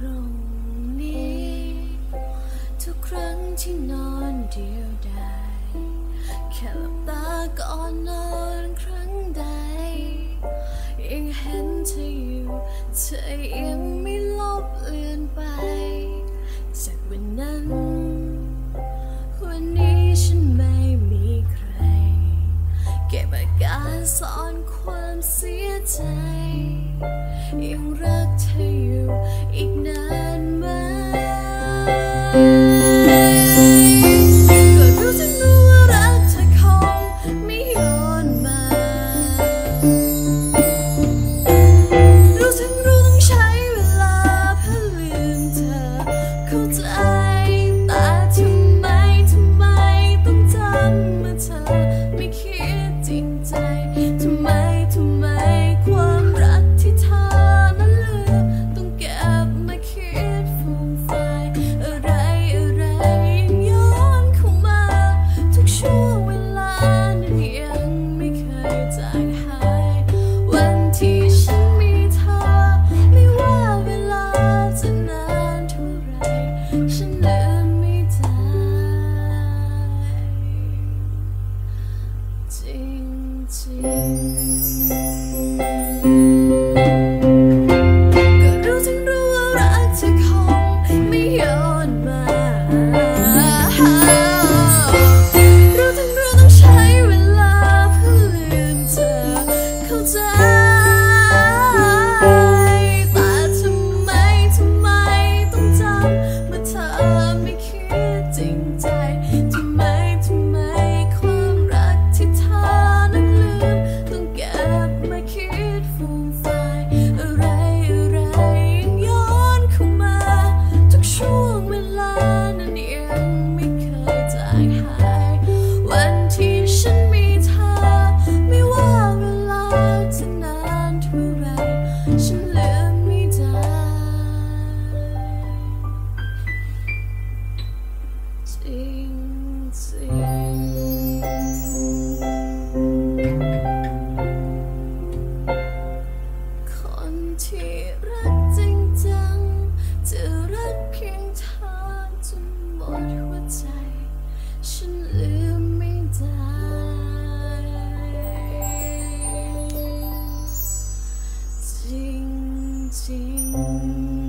รงนี้ทุกครั้งที่นอนเดียวดายแค่หลับตาก่อนนอนครั้งใดยังเห็นเธออยู่เธอยังไม่ลบเลือนไปจากวันนั้นวันนี้ฉันไม่มีใครเก็บอาการซ่อนความเสียใจยังรักเธออยู่อีกนานไหมก็รู้ทั้งรู้ว่ารักเธอคงไม่ย้อนมารู้ทั้งรู้ต้องใช้เวลาเพื่อลืมเธอเข้าใจแต่ทำไมต้องจำเมื่อเธอไม่คิดจริงใจทำไมความรักที่เธอนั้นลืมต้องเก็บมาคิดฟูมไฟอะไรยังย้อนเข้ามาทุกช่วงเวลานั้นยังไม่เคยจางหายวันที่ฉันมีเธอไม่ว่าเวลาจะนานเท่าไรฉันลืมไม่ได้จริงก็รู้ทั้งรู้ว่ารักเธอคงไม่ย้อนมารู้ทั้งรู้ต้องใช้เวลาเพื่อลืมเธอเข้าใจแต่ทำไมต้องจำเมื่อเธอไม่คิดจริงใจทำไมความรักที่เธอนั้นลืมต้องเก็บมาคิดฟูมไฟอะไรยังย้อนเข้ามาทุกช่วงเวลานั้นยังไม่เคยจางหายวันที่ฉันมีเธอไม่ว่าเวลาจะนานเท่าไรฉันลืมไม่ได้จริงคนที่รักจริงจังจะรักเพียงเธอจนหมดหัวใจฉันลืมไม่ได้จริง